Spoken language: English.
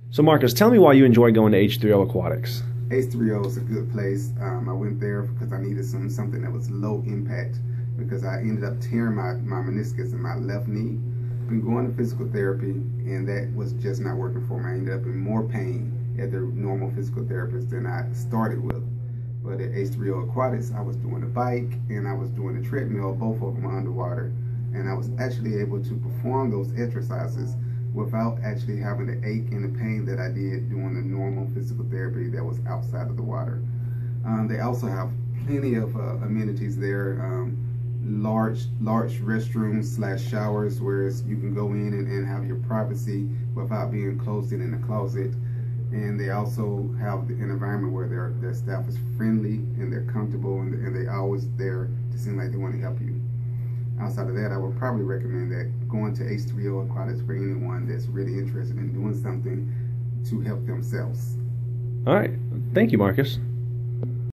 So Marcus, tell me why you enjoy going to H3O Aquatics. H3O is a good place. I went there because I needed something that was low impact because I ended up tearing my meniscus in my left knee. Been going to physical therapy and that was just not working for me. I ended up in more pain at the normal physical therapist than I started with. But at H3O Aquatics, I was doing the bike and I was doing the treadmill, both of them underwater. And I was actually able to perform those exercises without actually having the ache and the pain that I did doing the normal physical therapy that was outside of the water. They also have plenty of amenities there, large restrooms / showers where you can go in and have your privacy without being closed in a closet. And they also have an environment where their staff is friendly and they're comfortable and they're always there to seem like they want to help you. Outside of that, I would probably recommend that going to H3O Aquatics for anyone that's really interested in doing something to help themselves. All right. Thank you, Marcus.